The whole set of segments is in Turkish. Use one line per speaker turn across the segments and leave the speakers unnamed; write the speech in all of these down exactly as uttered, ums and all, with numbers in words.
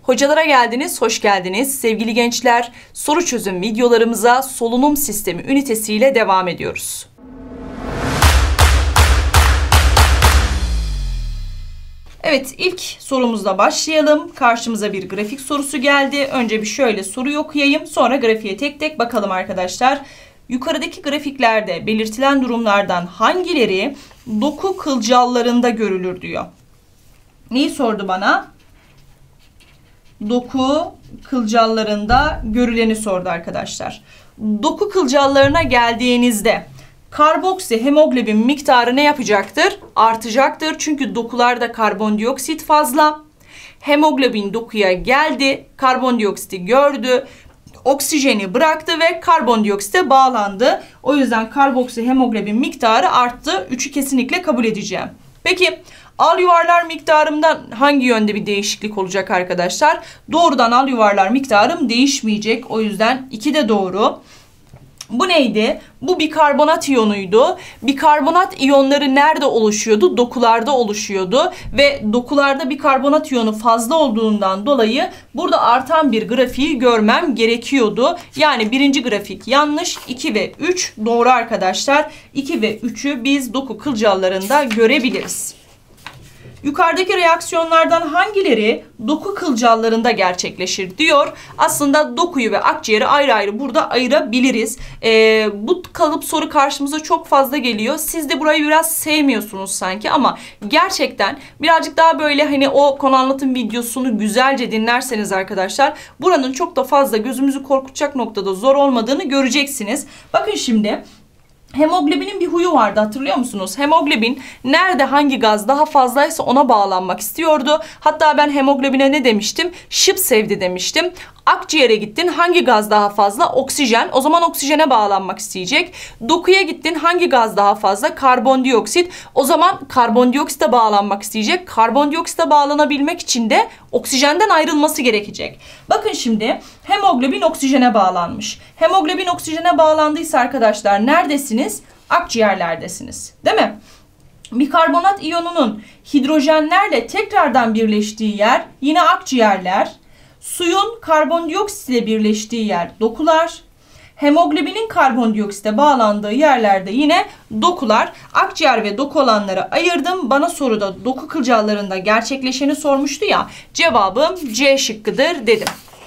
Hocalara geldiniz, hoş geldiniz. Sevgili gençler, soru çözüm videolarımıza solunum sistemi ünitesiyle devam ediyoruz. Evet, ilk sorumuzla başlayalım. Karşımıza bir grafik sorusu geldi. Önce bir şöyle soruyu okuyayım. Sonra grafiğe tek tek bakalım arkadaşlar. Yukarıdaki grafiklerde belirtilen durumlardan hangileri doku kılcallarında görülür diyor. Neyi sordu bana? Doku kılcallarında görüleni sordu arkadaşlar. Doku kılcallarına geldiğinizde karboksi hemoglobin miktarı ne yapacaktır? Artacaktır. Çünkü dokularda karbondioksit fazla. Hemoglobin dokuya geldi. Karbondioksiti gördü. Oksijeni bıraktı ve karbondioksite bağlandı. O yüzden karboksi hemoglobin miktarı arttı. üçü kesinlikle kabul edeceğim. Peki al yuvarlar miktarımdan hangi yönde bir değişiklik olacak arkadaşlar? Doğrudan al yuvarlar miktarım değişmeyecek. O yüzden iki de doğru. Bu neydi? Bu bikarbonat iyonuydu. Bikarbonat iyonları nerede oluşuyordu? Dokularda oluşuyordu. Ve dokularda bikarbonat iyonu fazla olduğundan dolayı burada artan bir grafiği görmem gerekiyordu. Yani birinci grafik yanlış. iki ve üç doğru arkadaşlar. iki ve üçü biz doku kılcallarında görebiliriz. Yukarıdaki reaksiyonlardan hangileri doku kılcallarında gerçekleşir diyor. Aslında dokuyu ve akciğeri ayrı ayrı burada ayırabiliriz. Ee, bu kalıp soru karşımıza çok fazla geliyor. Siz de burayı biraz sevmiyorsunuz sanki ama gerçekten birazcık daha böyle hani o konu anlatım videosunu güzelce dinlerseniz arkadaşlar buranın çok da fazla gözümüzü korkutacak noktada zor olmadığını göreceksiniz. Bakın şimdi. Hemoglobinin bir huyu vardı, hatırlıyor musunuz? Hemoglobin nerede hangi gaz daha fazlaysa ona bağlanmak istiyordu. Hatta ben hemoglobine ne demiştim? Şıp sevdi demiştim. Akciğere gittin, hangi gaz daha fazla? Oksijen. O zaman oksijene bağlanmak isteyecek. Dokuya gittin, hangi gaz daha fazla? Karbondioksit. O zaman karbondioksite bağlanmak isteyecek. Karbondioksite bağlanabilmek için de oksijenden ayrılması gerekecek. Bakın şimdi hemoglobin oksijene bağlanmış. Hemoglobin oksijene bağlandıysa arkadaşlar neredesiniz? Akciğerlerdesiniz. Değil mi? Bikarbonat iyonunun hidrojenlerle tekrardan birleştiği yer yine akciğerler. Suyun karbondioksit ile birleştiği yer dokular. Hemoglobinin karbondioksite bağlandığı yerlerde yine dokular. Akciğer ve doku olanları ayırdım. Bana soruda doku kılcallarında gerçekleşeni sormuştu ya. Cevabım C şıkkıdır dedim.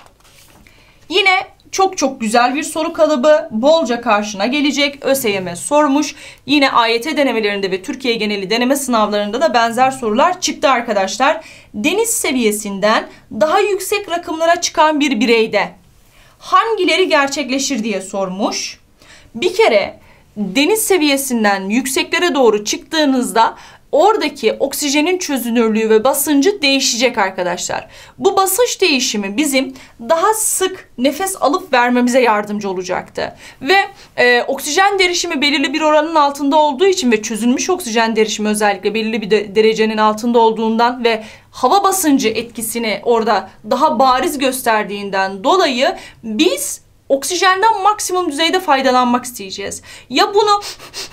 Yine çok çok güzel bir soru kalıbı, bolca karşına gelecek. ÖSYM sormuş. Yine A Y T denemelerinde ve Türkiye geneli deneme sınavlarında da benzer sorular çıktı arkadaşlar. Deniz seviyesinden daha yüksek rakımlara çıkan bir bireyde hangileri gerçekleşir diye sormuş. Bir kere deniz seviyesinden yükseklere doğru çıktığınızda oradaki oksijenin çözünürlüğü ve basıncı değişecek arkadaşlar. Bu basınç değişimi bizim daha sık nefes alıp vermemize yardımcı olacaktı. Ve e, oksijen derişimi belirli bir oranın altında olduğu için ve çözülmüş oksijen derişimi özellikle belirli bir de, derecenin altında olduğundan ve hava basıncı etkisini orada daha bariz gösterdiğinden dolayı biz oksijenden maksimum düzeyde faydalanmak isteyeceğiz. Ya bunu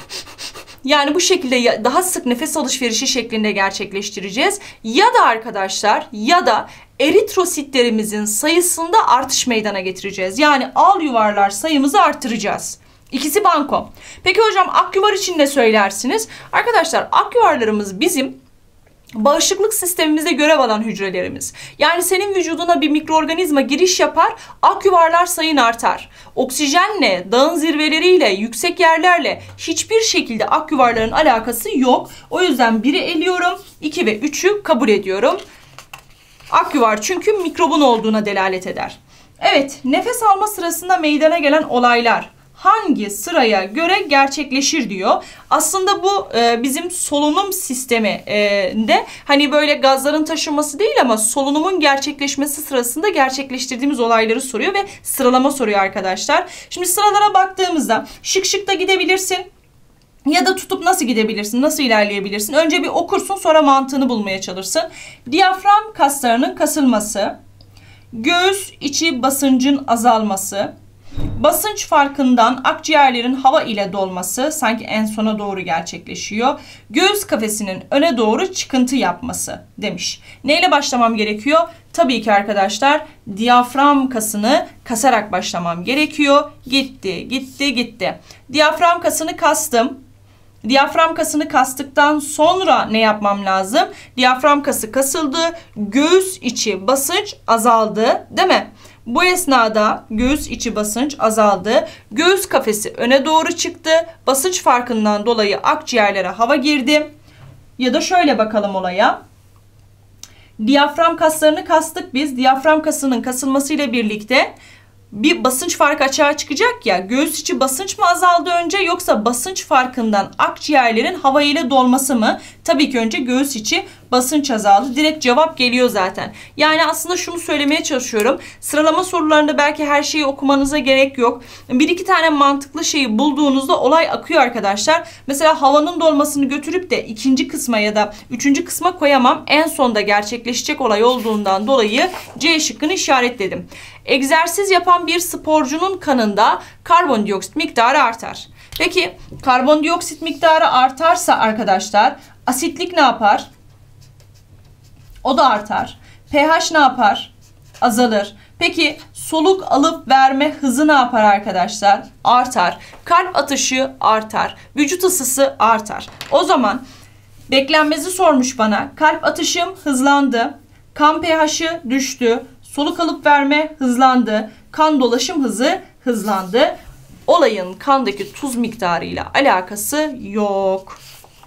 yani bu şekilde daha sık nefes alışverişi şeklinde gerçekleştireceğiz. Ya da arkadaşlar ya da eritrositlerimizin sayısında artış meydana getireceğiz. Yani al yuvarlar sayımızı artıracağız. İkisi banko. Peki hocam ak yuvar için ne söylersiniz? Arkadaşlar ak yuvarlarımız bizim bağışıklık sistemimizde görev alan hücrelerimiz. Yani senin vücuduna bir mikroorganizma giriş yapar, ak yuvarlar sayın artar. Oksijenle, dağın zirveleriyle, yüksek yerlerle hiçbir şekilde ak yuvarların alakası yok. O yüzden biri eliyorum, iki ve üçü kabul ediyorum. Ak yuvar çünkü mikrobun olduğuna delalet eder. Evet, nefes alma sırasında meydana gelen olaylar hangi sıraya göre gerçekleşir diyor. Aslında bu e, bizim solunum sisteminde hani böyle gazların taşınması değil ama solunumun gerçekleşmesi sırasında gerçekleştirdiğimiz olayları soruyor ve sıralama soruyor arkadaşlar. Şimdi sıralara baktığımızda şık şık da gidebilirsin. Ya da tutup nasıl gidebilirsin, nasıl ilerleyebilirsin? Önce bir okursun, sonra mantığını bulmaya çalışırsın. Diyafram kaslarının kasılması, göğüs içi basıncın azalması, basınç farkından akciğerlerin hava ile dolması sanki en sona doğru gerçekleşiyor. Göğüs kafesinin öne doğru çıkıntı yapması demiş. Neyle başlamam gerekiyor? Tabii ki arkadaşlar diyafram kasını kasarak başlamam gerekiyor. Gitti, gitti, gitti. Diyafram kasını kastım. Diyafram kasını kastıktan sonra ne yapmam lazım? Diyafram kası kasıldı. Göğüs içi basınç azaldı, değil mi? Bu esnada göğüs içi basınç azaldı. Göğüs kafesi öne doğru çıktı. Basınç farkından dolayı akciğerlere hava girdi. Ya da şöyle bakalım olaya. Diyafram kaslarını kastık biz. Diyafram kasının kasılmasıyla birlikte bir basınç farkı açığa çıkacak ya. Göğüs içi basınç mı azaldı önce, yoksa basınç farkından akciğerlerin hava ile dolması mı? Tabii ki önce göğüs içi basınç azaldı. Direkt cevap geliyor zaten. Yani aslında şunu söylemeye çalışıyorum. Sıralama sorularında belki her şeyi okumanıza gerek yok. Bir iki tane mantıklı şeyi bulduğunuzda olay akıyor arkadaşlar. Mesela havanın dolmasını götürüp de ikinci kısma ya da üçüncü kısma koyamam. En sonda gerçekleşecek olay olduğundan dolayı C şıkkını işaretledim. Egzersiz yapan bir sporcunun kanında karbondioksit miktarı artar. Peki karbondioksit miktarı artarsa arkadaşlar asitlik ne yapar? O da artar. pH ne yapar? Azalır. Peki soluk alıp verme hızı ne yapar arkadaşlar? Artar. Kalp atışı artar. Vücut ısısı artar. O zaman beklenmezi sormuş bana. Kalp atışım hızlandı. Kan pH'ı düştü. Soluk alıp verme hızlandı. Kan dolaşım hızı hızlandı. Olayın kandaki tuz miktarıyla alakası yok.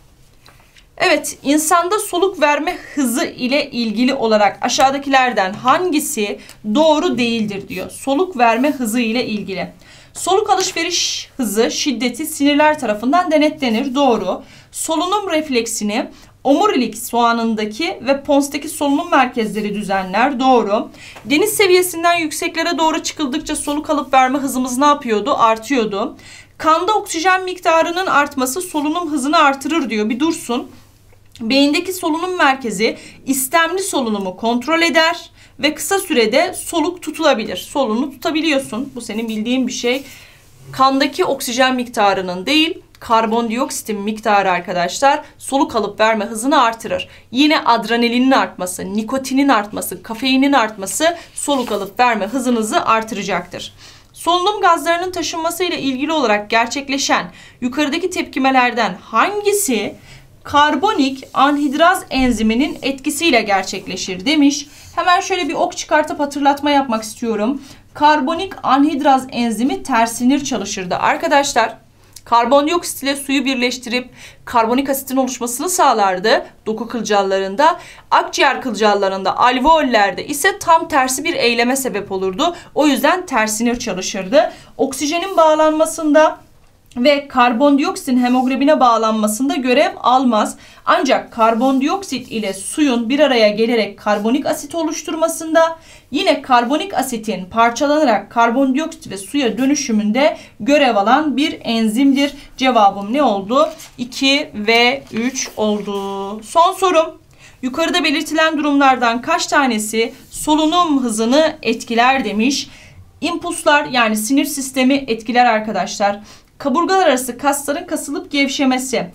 Evet, insanda soluk verme hızı ile ilgili olarak aşağıdakilerden hangisi doğru değildir diyor. Soluk verme hızı ile ilgili. Soluk alışveriş hızı şiddeti sinirler tarafından denetlenir. Doğru. Solunum refleksini omurilik soğanındaki ve ponstaki solunum merkezleri düzenler. Doğru. Deniz seviyesinden yükseklere doğru çıkıldıkça soluk alıp verme hızımız ne yapıyordu? Artıyordu. Kanda oksijen miktarının artması solunum hızını artırır diyor. Bir dursun. Beyindeki solunum merkezi istemli solunumu kontrol eder ve kısa sürede soluk tutulabilir. Soluğunu tutabiliyorsun. Bu senin bildiğin bir şey. Kandaki oksijen miktarının değil, karbondioksitin miktarı arkadaşlar soluk alıp verme hızını artırır. Yine adrenalinin artması, nikotinin artması, kafeinin artması soluk alıp verme hızınızı artıracaktır. Solunum gazlarının taşınmasıyla ilgili olarak gerçekleşen yukarıdaki tepkimelerden hangisi karbonik anhidraz enziminin etkisiyle gerçekleşir demiş. Hemen şöyle bir ok çıkartıp hatırlatma yapmak istiyorum. Karbonik anhidraz enzimi tersinir çalışırdı. Arkadaşlar karbondioksit ile suyu birleştirip karbonik asitin oluşmasını sağlardı doku kılcallarında. Akciğer kılcallarında, alveollerde ise tam tersi bir eyleme sebep olurdu. O yüzden tersinir çalışırdı. Oksijenin bağlanmasında ve karbondioksitin hemoglobine bağlanmasında görev almaz. Ancak karbondioksit ile suyun bir araya gelerek karbonik asit oluşturmasında, yine karbonik asitin parçalanarak karbondioksit ve suya dönüşümünde görev alan bir enzimdir. Cevabım ne oldu? iki ve üç oldu. Son sorum. Yukarıda belirtilen durumlardan kaç tanesi solunum hızını etkiler demiş. İmpulslar yani sinir sistemi etkiler arkadaşlar. Kaburgalar arası kasların kasılıp gevşemesi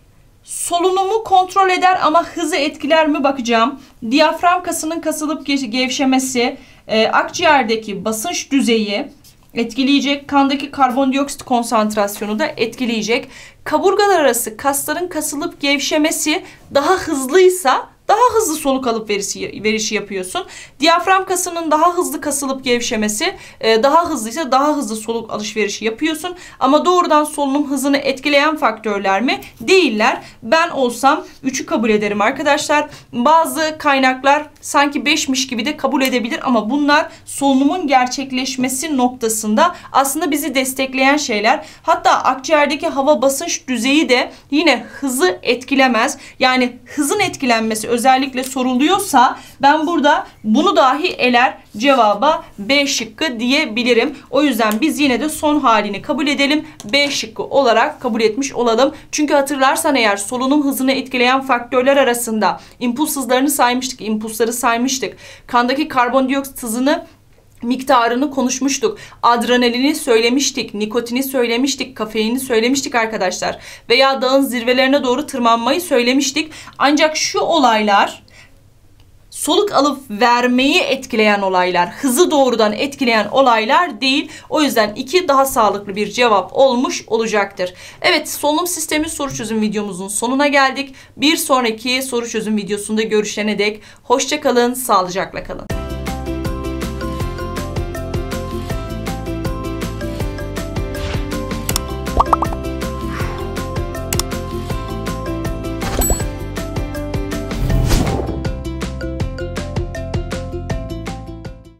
solunumu kontrol eder ama hızı etkiler mi bakacağım. Diyafram kasının kasılıp gevşemesi e, akciğerdeki basınç düzeyi etkileyecek. Kandaki karbondioksit konsantrasyonu da etkileyecek. Kaburgalar arası kasların kasılıp gevşemesi daha hızlıysa daha hızlı soluk alıp verişi, verişi yapıyorsun. Diyafram kasının daha hızlı kasılıp gevşemesi daha hızlıysa daha hızlı soluk alışverişi yapıyorsun. Ama doğrudan solunum hızını etkileyen faktörler mi? Değiller. Ben olsam üçü kabul ederim arkadaşlar. Bazı kaynaklar sanki beşmiş gibi de kabul edebilir ama bunlar solunumun gerçekleşmesi noktasında aslında bizi destekleyen şeyler. Hatta akciğerdeki hava basınç düzeyi de yine hızı etkilemez. Yani hızın etkilenmesi özellikle soruluyorsa ben burada bunu dahi eler, cevaba B şıkkı diyebilirim. O yüzden biz yine de son halini kabul edelim. B şıkkı olarak kabul etmiş olalım. Çünkü hatırlarsan eğer solunum hızını etkileyen faktörler arasında impuls hızlarını saymıştık, impulsları saymıştık. Kandaki karbondioksit hızını miktarını konuşmuştuk. Adrenalini söylemiştik, nikotini söylemiştik, kafeini söylemiştik arkadaşlar. Veya dağın zirvelerine doğru tırmanmayı söylemiştik. Ancak şu olaylar soluk alıp vermeyi etkileyen olaylar, hızı doğrudan etkileyen olaylar değil. O yüzden iki daha sağlıklı bir cevap olmuş olacaktır. Evet, solunum sistemi soru çözüm videomuzun sonuna geldik. Bir sonraki soru çözüm videosunda görüşene dek hoşça kalın, sağlıcakla kalın.